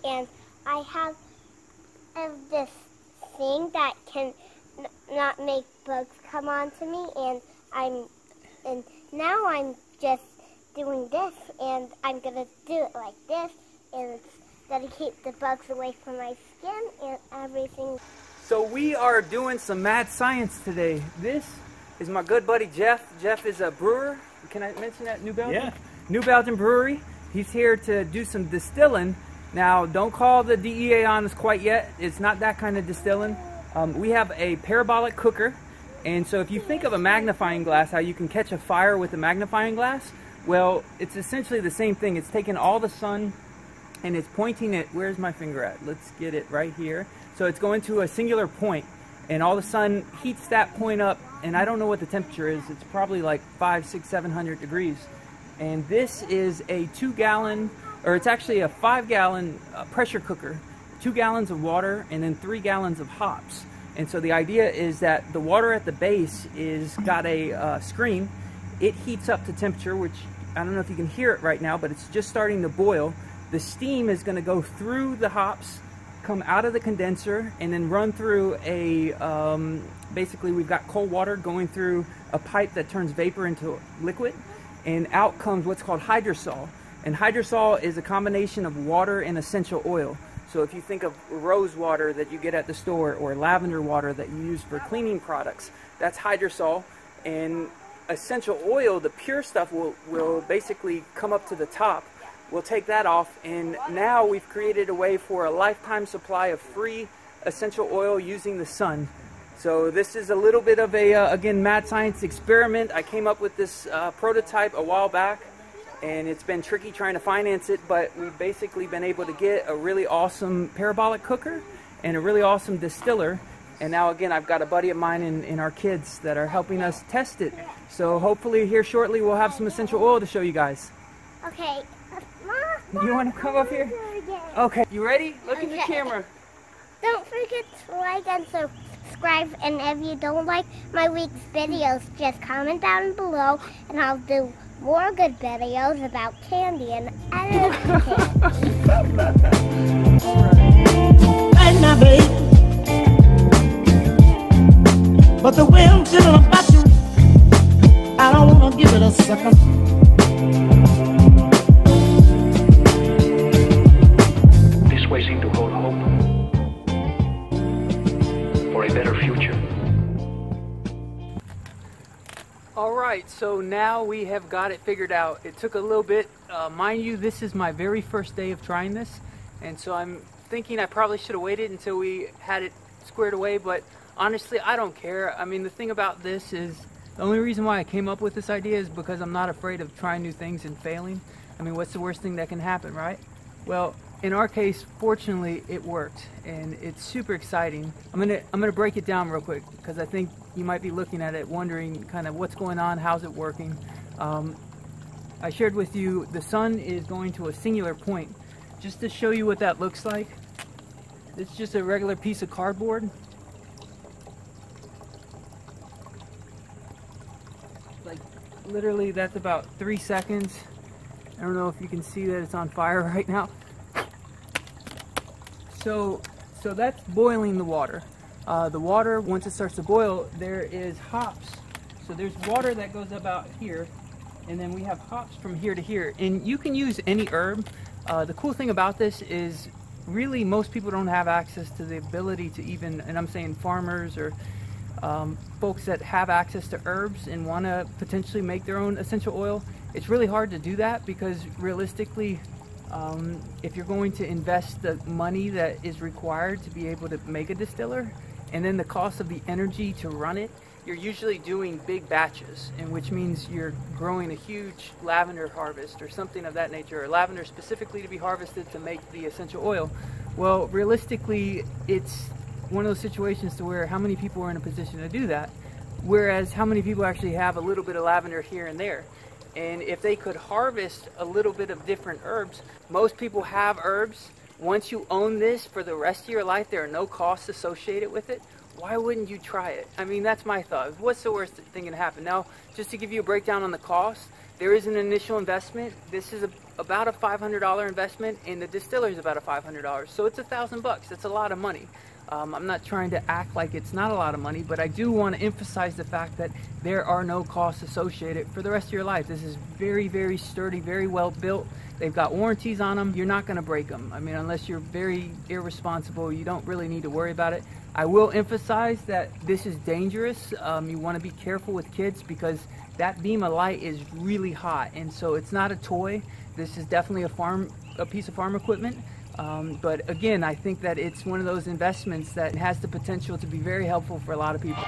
and I have this thing that can not make bugs come onto me, and now I'm just doing this, and I'm gonna do it like this, and it's gonna keep the bugs away from my skin and everything. So we are doing some mad science today. This is my good buddy Jeff. Jeff is a brewer. Can I mention that? New Belgium? Yeah. New Belgium Brewery. He's here to do some distilling. Now, don't call the DEA on us quite yet. It's not that kind of distilling. We have a parabolic cooker. And so if you think of a magnifying glass, how you can catch a fire with a magnifying glass, well, it's essentially the same thing. It's taking all the sun and it's pointing it, where's my finger at? Let's get it right here. So it's going to a singular point, and all the sun heats that point up, and I don't know what the temperature is. It's probably like 500, 600, 700 degrees. And this is a 2-gallon, or it's actually a 5-gallon pressure cooker, 2 gallons of water, and then 3 gallons of hops. And so the idea is that the water at the base is got a screen. It heats up to temperature, which I don't know if you can hear it right now, but it's just starting to boil. The steam is going to go through the hops, come out of the condenser, and then run through a, basically we've got cold water going through a pipe that turns vapor into liquid, and out comes what's called hydrosol. And hydrosol is a combination of water and essential oil. So if you think of rose water that you get at the store, or lavender water that you use for cleaning products, that's hydrosol. And essential oil, the pure stuff, will basically come up to the top. We'll take that off, and now we've created a way for a lifetime supply of free essential oil using the sun. So this is a little bit of a, again, mad science experiment. I came up with this prototype a while back, and it's been tricky trying to finance it, but we've basically been able to get a really awesome parabolic cooker and a really awesome distiller. And now again, I've got a buddy of mine and our kids that are helping us test it. So hopefully here shortly we'll have some essential oil to show you guys. Okay. You want to come up here? Okay. You ready? Look in the camera. Don't forget to like and subscribe, and if you don't like my week's videos, just comment down below, and I'll do more good videos about candy and everything. Right now, babe. But the way I'm feeling about you, I don't want to give it a second. Seem to hold hope for a better future. All right, so now we have got it figured out. It took a little bit. Mind you, this is my very first day of trying this, and so I'm thinking I probably should have waited until we had it squared away, but honestly, I don't care. I mean, the thing about this is, the only reason why I came up with this idea is because I'm not afraid of trying new things and failing. I mean, what's the worst thing that can happen, right? Well, in our case, fortunately, it worked, and it's super exciting. I'm gonna break it down real quick, because I think you might be looking at it wondering kind of what's going on, how's it working. I shared with you the sun is going to a singular point. Just to show you what that looks like, it's just a regular piece of cardboard. Like, literally, that's about 3 seconds. I don't know if you can see that it's on fire right now. So that's boiling the water. The water, once it starts to boil, there is hops. So there's water that goes about here, and then we have hops from here to here. And you can use any herb. The cool thing about this is really most people don't have access to the ability to even, and I'm saying farmers or folks that have access to herbs and want to potentially make their own essential oil. It's really hard to do that because realistically, if you're going to invest the money that is required to be able to make a distiller, and then the cost of the energy to run it, you're usually doing big batches, and which means you're growing a huge lavender harvest or something of that nature, or lavender specifically to be harvested to make the essential oil. Well, realistically, it's one of those situations to where how many people are in a position to do that, whereas how many people actually have a little bit of lavender here and there. And if they could harvest a little bit of different herbs, most people have herbs. Once you own this for the rest of your life, there are no costs associated with it. Why wouldn't you try it? I mean, that's my thought. What's the worst thing that can happen? Now, just to give you a breakdown on the cost, there is an initial investment. This is about a $500 investment, and the Distiller is about a $500. So it's $1,000. That's a lot of money. I'm not trying to act like it's not a lot of money, but I do want to emphasize the fact that there are no costs associated for the rest of your life. This is very, very sturdy, very well built. They've got warranties on them. You're not going to break them. I mean, unless you're very irresponsible, you don't really need to worry about it. I will emphasize that this is dangerous. You want to be careful with kids because that beam of light is really hot, and so it's not a toy. This is definitely a piece of farm equipment. But again, I think that it's one of those investments that has the potential to be very helpful for a lot of people.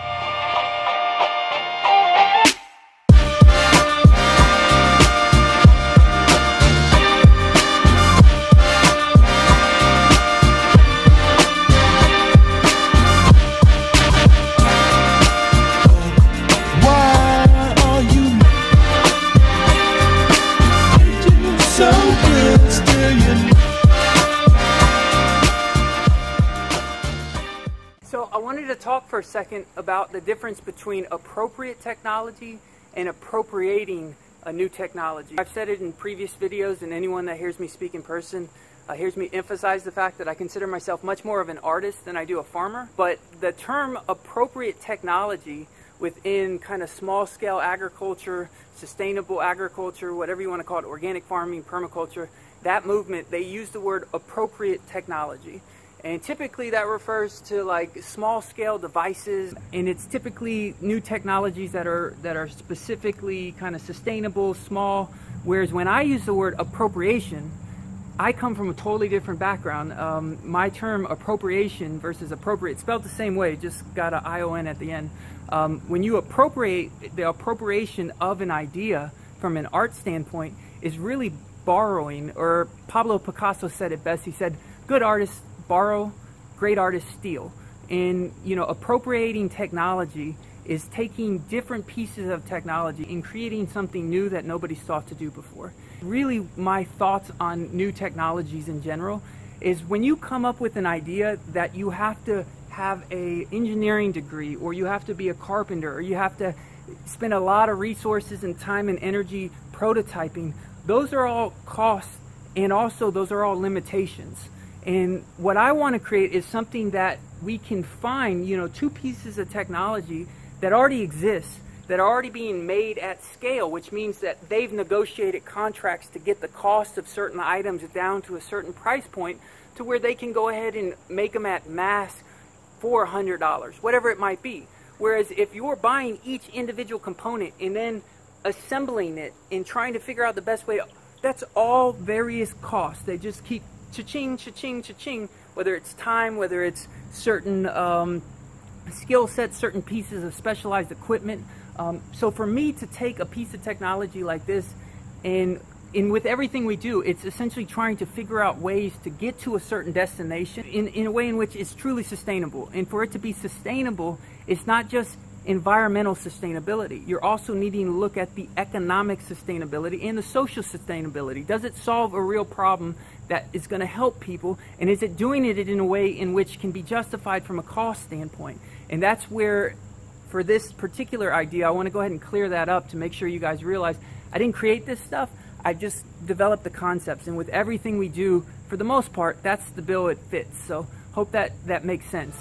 So I wanted to talk for a second about the difference between appropriate technology and appropriating a new technology. I've said it in previous videos, and anyone that hears me speak in person hears me emphasize the fact that I consider myself much more of an artist than I do a farmer. But the term appropriate technology within kind of small-scale agriculture, sustainable agriculture, whatever you want to call it, organic farming, permaculture, that movement, they use the word appropriate technology. And typically that refers to like small-scale devices, and it's typically new technologies that are specifically kind of sustainable, small. Whereas when I use the word appropriation, I come from a totally different background. My term appropriation versus appropriate, spelled the same way, just got an I-O-N at the end. When you appropriate, the appropriation of an idea from an art standpoint is really borrowing, or Pablo Picasso said it best. He said, good artists borrow, great artists steal. And you know, appropriating technology is taking different pieces of technology and creating something new that nobody's thought to do before. Really, my thoughts on new technologies in general is when you come up with an idea that you have to have an engineering degree, or you have to be a carpenter, or you have to spend a lot of resources and time and energy prototyping, those are all costs, and also those are all limitations. And what I want to create is something that we can find, you know, two pieces of technology that already exist, that are already being made at scale, which means that they've negotiated contracts to get the cost of certain items down to a certain price point to where they can go ahead and make them at mass for $100, whatever it might be. Whereas if you're buying each individual component and then assembling it and trying to figure out the best way to, that's all various costs. They just keep cha-ching, cha-ching, cha-ching, whether it's time, whether it's certain skill sets, certain pieces of specialized equipment. So for me to take a piece of technology like this, and with everything we do, it's essentially trying to figure out ways to get to a certain destination in a way in which it's truly sustainable. And for it to be sustainable, it's not just environmental sustainability. You're also needing to look at the economic sustainability and the social sustainability. Does it solve a real problem that is going to help people? And is it doing it in a way in which can be justified from a cost standpoint? And that's where, for this particular idea, I want to go ahead and clear that up to make sure you guys realize I didn't create this stuff. I just developed the concepts. And with everything we do, for the most part, that's the bill it fits. So hope that makes sense.